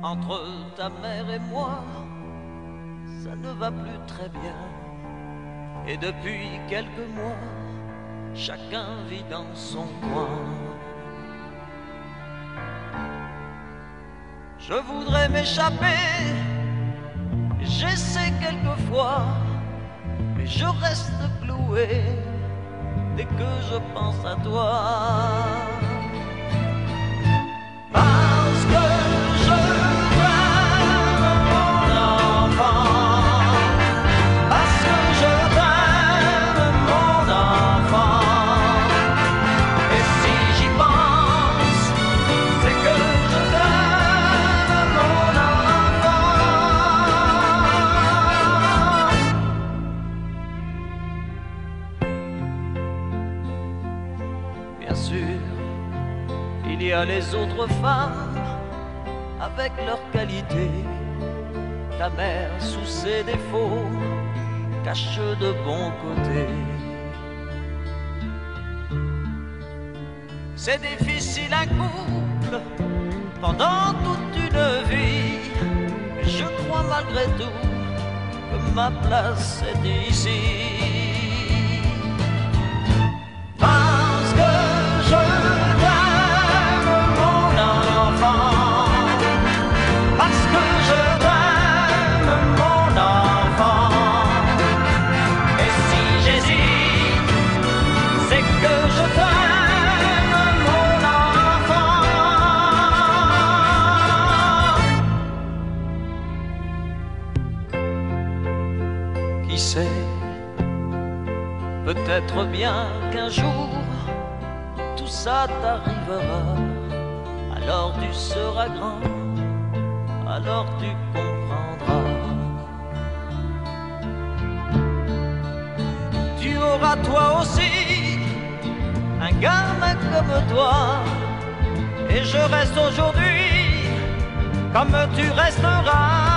Entre ta mère et moi, ça ne va plus très bien. Et depuis quelques mois, chacun vit dans son coin. Je voudrais m'échapper, j'essaie quelquefois, mais je reste cloué dès que je pense à toi. Parce que je t'aime, mon enfant. Parce que je t'aime, mon enfant. Et si j'y pense, c'est que je t'aime, mon enfant. Bien sûr, il y a les autres femmes avec leurs qualités. Ta mère, sous ses défauts, cache de bons côtés. C'est difficile un couple pendant toute une vie. Mais je crois malgré tout que ma place est ici. Qui sait, peut-être bien qu'un jour tout ça t'arrivera. Alors tu seras grand, alors tu comprendras. Tu auras toi aussi un gamin comme toi, et je reste aujourd'hui comme tu resteras.